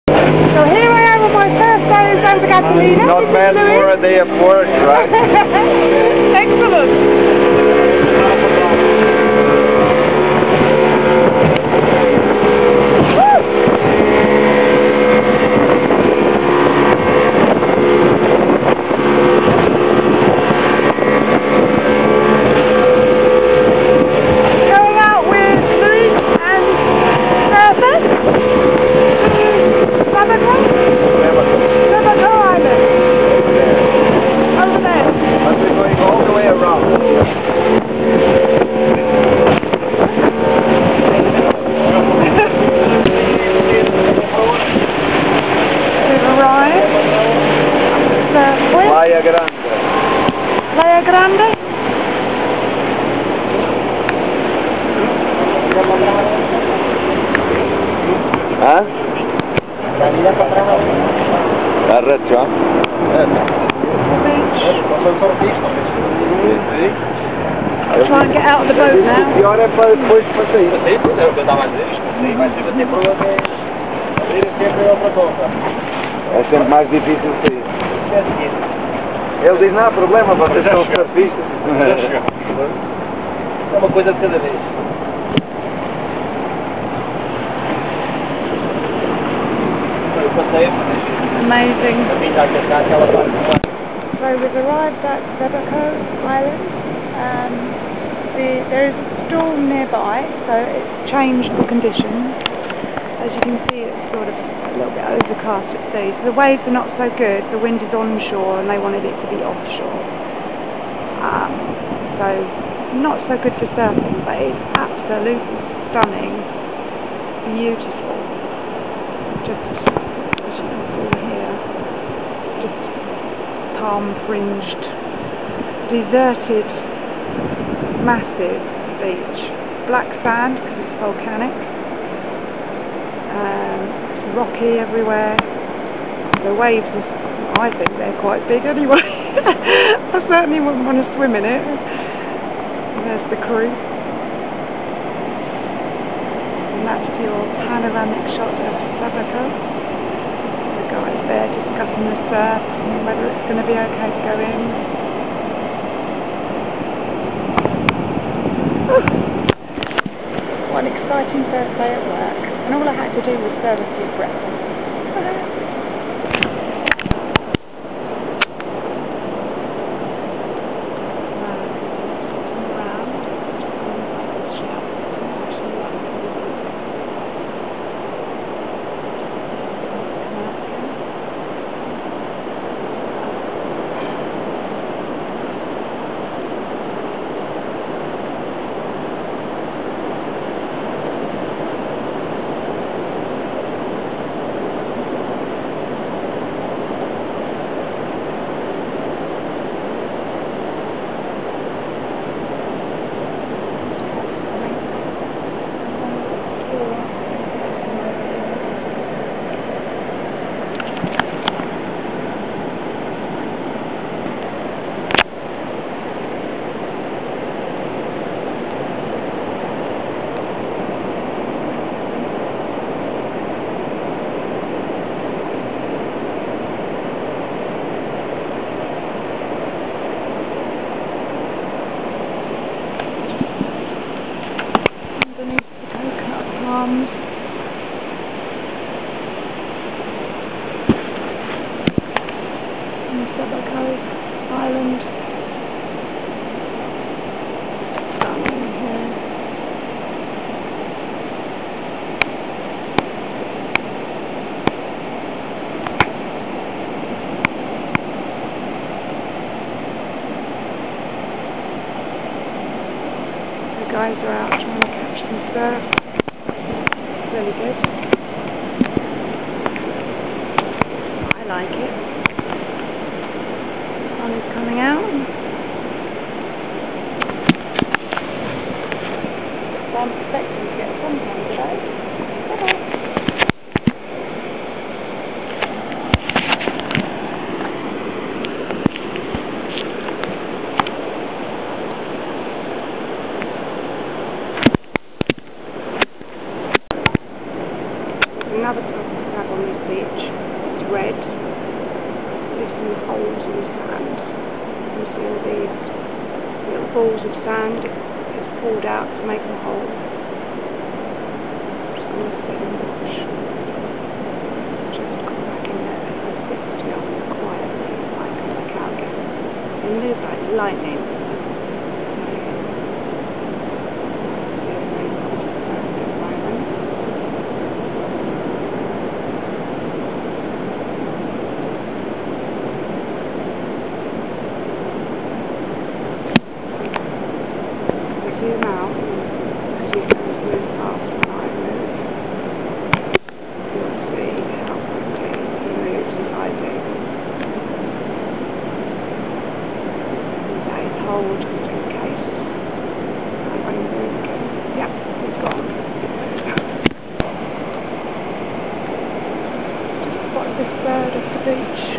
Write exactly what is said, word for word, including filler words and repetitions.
So here I am on my first day in Sanata Catalina. Not bad for a day of work, right? Excellent. Playa Grande. Playa Grande? Eh? Arrecho? Eh. Try and get out of the boat now. O pior é para depois para sair. Sim, pois é o que eu estava a dizer. Sim, mas se você for abrir sempre é outra coisa. É sempre mais difícil sair. Ele diz, não há problema, vocês são surfistas. É uma coisa de cada vez. Eu passei, Amazing. a mim já que aquela parte. So we've arrived at Cebaco Island. Um, the, there is a storm nearby, so it's changed the conditions. As you can see, it's sort of a little bit overcast at sea. So the waves are not so good. The wind is onshore, and they wanted it to be offshore. Um, so not so good for surfing, but it's absolutely stunning, beautiful. Just as you can see here, just palm-fringed, deserted, massive beach. Black sand because it's volcanic. Um, it's rocky everywhere. The waves, are, I think they're quite big anyway. I certainly wouldn't want to swim in it. There's the crew. And that's your panoramic shot of Cebaco. The guys there discussing the surf and whether it's going to be okay to go in. What an exciting first day at work. And all I had to do was serve a few breakfasts. Palms. In Cebaco Island. Stunning here. The guys are out trying to catch some surf. Really good. I like it. The sun is coming out. So I'm expecting to get suntan today. Another crab on this beach. balls of sand it's pulled out to make a hole. Just going to sit and watch. Just come back in there and sit still quietly, like a cow gets. And there's like lightning. Zoom out, because you can move fast when I move. You'll see how quickly he moves as I do. That is hold just in case I won't move again. Yep, he's gone. Just spotted this bird off the beach.